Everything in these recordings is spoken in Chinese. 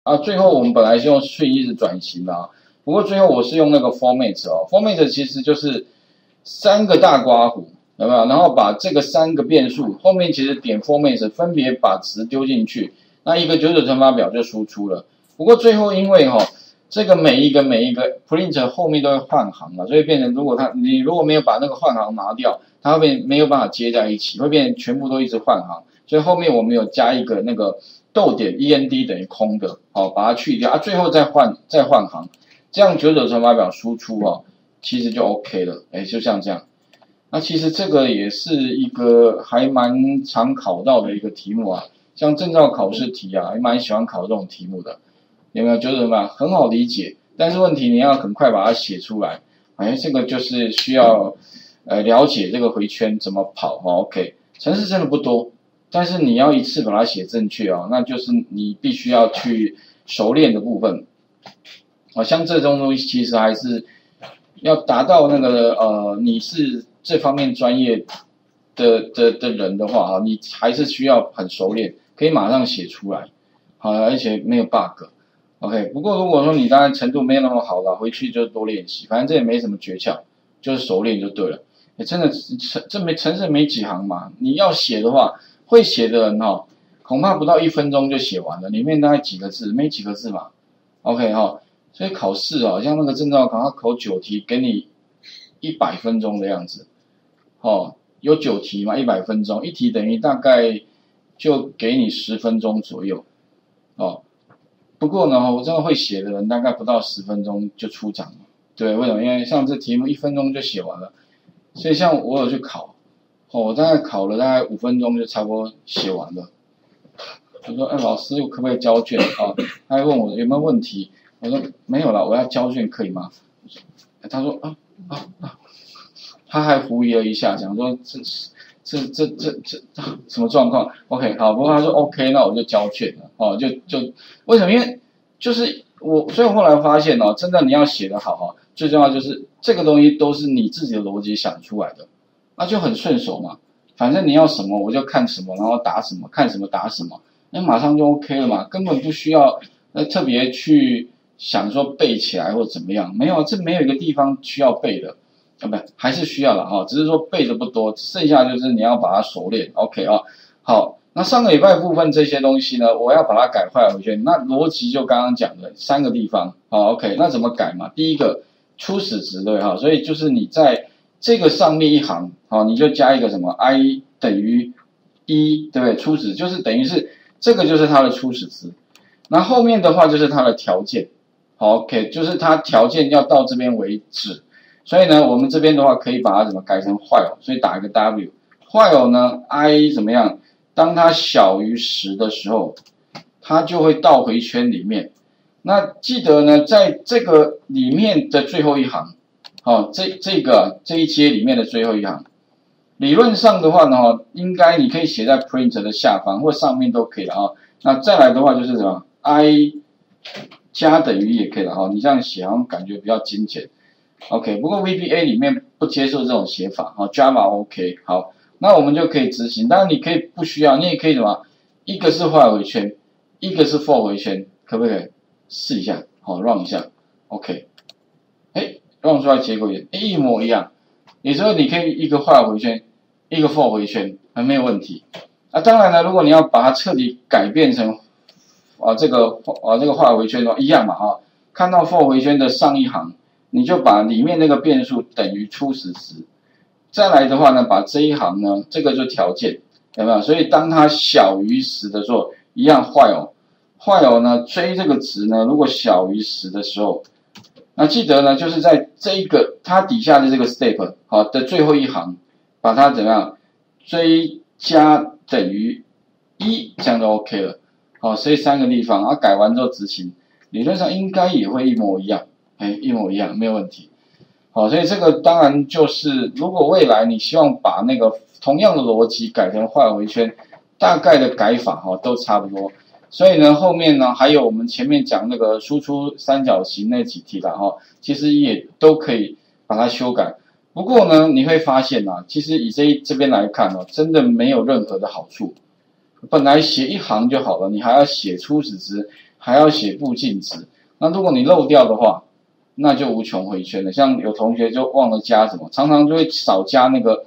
啊，最后我们本来是用 string 一直转型的啊，不过最后我是用那个 format 哦 ，format 其实就是3个大括弧，有没有？然后把这个3个变数后面其实点 format 分别把值丢进去，那一个九九乘法表就输出了。不过最后因为这个每一个 print 后面都会换行了，所以变成你如果没有把那个换行拿掉，它会没有办法接在一起，会变成全部都一直换行。所以后面我们有加一个那个逗点 end 等于空的，把它去掉啊，最后再换行，这样九九乘法表输出其实就 OK 了，就像这样。那其实这个也是一个还蛮常考到的一个题目啊，像证照考试题啊，还蛮喜欢考这种题目的。有没有觉得什么很好理解？但是问题你要很快把它写出来，这个就是需要了解这个回圈怎么跑OK， 程式真的不多，但是你要一次把它写正确那就是你必须要去熟练的部分。像这种东西其实还是要达到那个你是这方面专业的人的话你还是需要很熟练，可以马上写出来，而且没有 bug。OK， 不过如果说你当然程度没有那么好了，回去就多练习，反正这也没什么诀窍，就是熟练就对了。真的程式没几行嘛，你要写的话，会写的人恐怕不到1分钟就写完了，里面大概几个字，没几个字嘛。OK 所以考试像那个证照考，它考9题，给你100分钟的样子，有9题嘛，100分钟，一题等于大概就给你10分钟左右，不过呢，我真的会写的人大概不到10分钟就出场了，对，为什么？因为像这题目1分钟就写完了，所以像我有去考，我大概考了大概5分钟就差不多写完了。我说，老师我可不可以交卷他还问我有没有问题，我说没有了，我要交卷可以吗？他说他还狐疑了一下，想说这什么状况 ？OK， 好，不过他说 OK， 那我就交卷了就为什么？因为就是所以我后来发现真的你要写得好最重要就是这个东西都是你自己的逻辑想出来的，那就很顺手嘛。反正你要什么我就看什么，然后打什么，看什么打什么，那马上就 OK 了嘛，根本不需要特别去想说背起来或怎么样，没有，这没有一个地方需要背的。不还是需要了只是说背的不多，剩下就是你要把它熟练 OK 好，那上个礼拜部分这些东西呢，我要把它改坏回去，那逻辑就刚刚讲的3个地方OK， 那怎么改嘛？第一个初始值对所以就是你在这个上面一行你就加一个什么 i 等于1，对不对？初始就是等于是这个就是它的初始值，那后面的话就是它的条件OK， 就是它条件要到这边为止。所以呢，我们这边的话可以把它怎么改成 while， 所以打一个 w，while 呢 i 怎么样？当它小于10的时候，它就会倒回圈里面。那记得呢，在这个里面的最后一行，这一阶里面的最后一行，理论上的话呢，应该你可以写在 print 的下方或上面都可以了那再来的话就是什么 i 加等于也可以了你这样写好像感觉比较精简。OK， 不过 VBA 里面不接受这种写法Java OK， 好，那我们就可以执行。当然你可以不需要，你也可以什么，一个是while回圈，一个是 for 回圈，可不可以试一下？run 一下 OK， run 出来结果也一模一样。有时候你可以一个while回圈，一个 for 回圈，还没有问题。当然呢，如果你要把它彻底改变成这个while回圈一样嘛看到 for 回圈的上一行。你就把里面那个变数等于初始值，再来的话呢，把这一行呢，这个就条件，有没有？所以当它小于10的时候，一样while呢追这个值呢，如果小于10的时候，那记得呢，就是在这一个它底下的这个 step 的最后一行，把它怎么样追加等于1，这样就 OK 了。所以3个地方改完之后执行，理论上应该也会一模一样。一模一样，没有问题。所以这个当然就是，如果未来你希望把那个同样的逻辑改成while回圈，大概的改法都差不多。所以呢，后面呢还有我们前面讲那个输出三角形那几题的其实也都可以把它修改。不过呢，你会发现其实以这边来看真的没有任何的好处。本来写一行就好了，你还要写初始值， 还要写附近值。那如果你漏掉的话，那就无穷回圈了。像有同学就忘了加什么，常常就会少加那个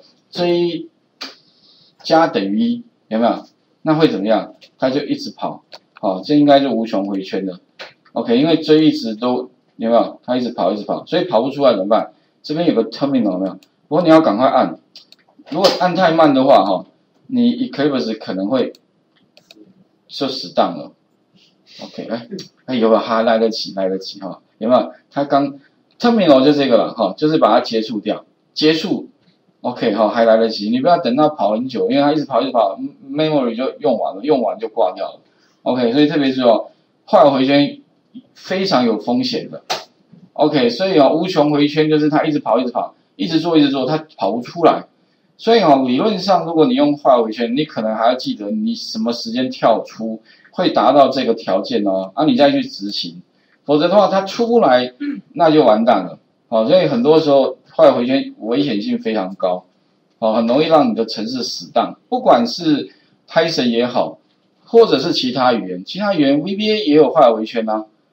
J 加等于1，有没有？那会怎么样？它就一直跑，好，这应该就无穷回圈了。OK， 因为 J 一直都有没有？它一直跑一直跑，所以跑不出来怎么办？这边有个 terminal 有没有？不过你要赶快按，如果按太慢的话，哈，你 Eclipse 可能会就死档了。OK， 有没有？还来得及哈？有没有？它刚 terminal 就这个了哈，就是把它结束掉，结束 OK 哈，还来得及，你不要等到跑很久，因为它一直跑，memory 就用完了，用完就挂掉了。OK， 所以特别是坏回圈非常有风险的。OK， 所以无穷回圈就是它一直跑，一直做，它跑不出来。所以理论上如果你用坏回圈，你可能还要记得你什么时间跳出会达到这个条件你再去执行，否则的话它出不来，那就完蛋了。所以很多时候坏回圈危险性非常高，很容易让你的程式死档，不管是 Python 也好，或者是其他语言 VBA 也有坏回圈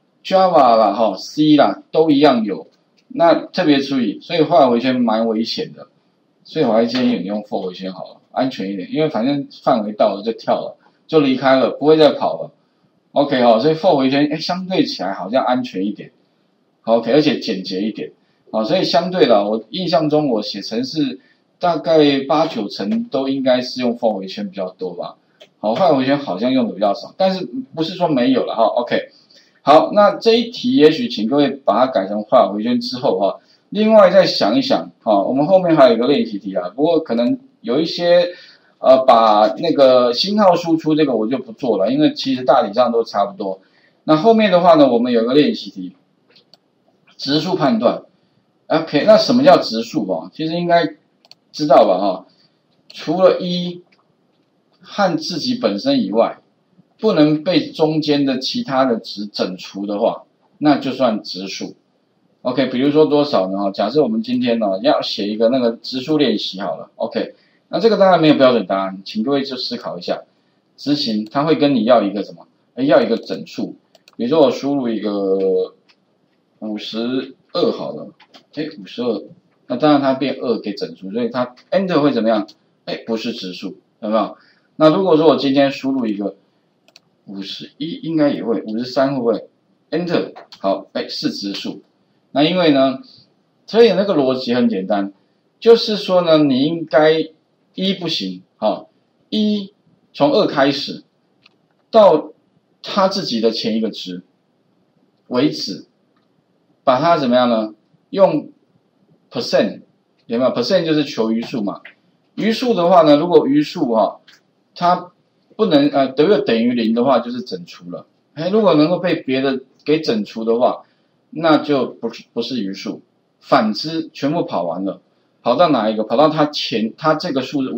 Java 啦C 啦都一样有，那特别注意，所以坏回圈蛮危险的，所以我还建议你用 for 回圈好了，安全一点，因为反正范围到了就跳了，就离开了，不会再跑了。OK 所以 for 回圈相对起来好像安全一点 ，OK 而且简洁一点。所以相对的，我印象中我写程式大概8-9成都应该是用 for 回圈比较多吧。坏回圈好像用的比较少，但是不是说没有了OK， 好，那这一题也许请各位把它改成坏回圈之后另外再想一想我们后面还有一个练习题不过可能有一些把那个星号输出这个我就不做了，因为其实大体上都差不多。那后面的话呢，我们有个练习题，质数判断。OK， 那什么叫质数其实应该知道吧除了1和自己本身以外，不能被中间的其他的值整除的话，那就算质数。OK， 比如说多少呢假设我们今天要写一个那个质数练习好了 OK， 那这个当然没有标准答案，请各位就思考一下，执行它会跟你要一个什么？要一个整数，比如说我输入一个52好了，52，那当然它变2给整除，所以它 Enter 会怎么样？不是质数，有没有？那如果说我今天输入一个51，应该也会，53会不会 ？Enter 好，是质数。那因为呢，所以那个逻辑很简单，就是说呢，你应该1不行，1从2开始到它自己的前一个值为止。把它怎么样呢？用 percent 有没有 ？percent 就是求余数嘛。余数的话呢，如果余数它不能等于0的话，就是整除了。如果能够被别的给整除的话，那就不是余数。反之，全部跑完了，跑到哪一个？跑到它这个数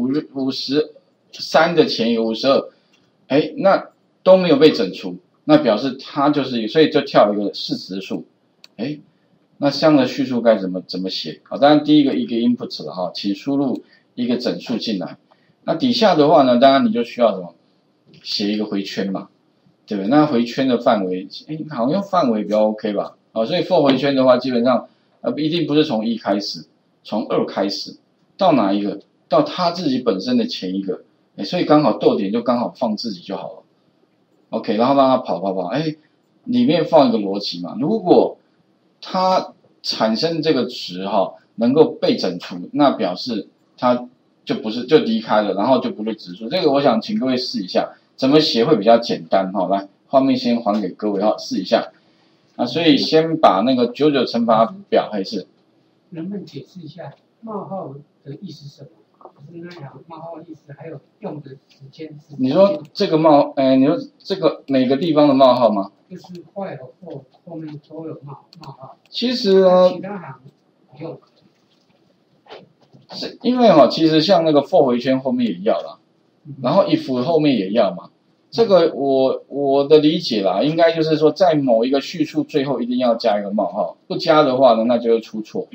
53的前一个52，那都没有被整除，那表示它就是所以就跳一个是质数。那这样的叙述该怎么写？当然第一个 input 了请输入一个整数进来。那底下的话呢，当然你就需要什么？写一个回圈嘛，对不对？那回圈的范围，好像用范围比较 OK 吧？所以 for 回圈的话，基本上一定不是从1开始，从2开始到哪一个？到它自己本身的前一个，所以刚好逗点就刚好放自己就好了。OK， 然后让它跑，里面放一个逻辑嘛，如果它产生这个值能够被整除，那表示它就离开了，然后就不是质数。这个我想请各位试一下，怎么写会比较简单来，画面先还给各位试一下。所以先把那个99乘法表还是。 能不能解释一下冒号的意思是什么？就是那两个冒号的意思，还有用的时间是？ 你说这个你说这个每个地方的冒号吗？ 就是坏和或后面都有冒号。 其实呢， 其他行不用。 是因为其实像那个 for 回圈后面也要啦，然后 if 后面也要嘛。这个我的理解啦，应该就是说在某一个叙述最后一定要加一个冒号，不加的话呢，那就会出错。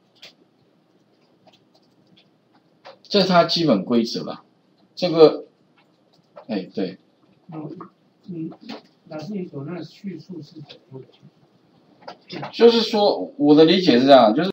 这是它基本规则啦。这个，对。 老师，你所那个叙述是怎么样的？ 就是说，我的理解是这样，就是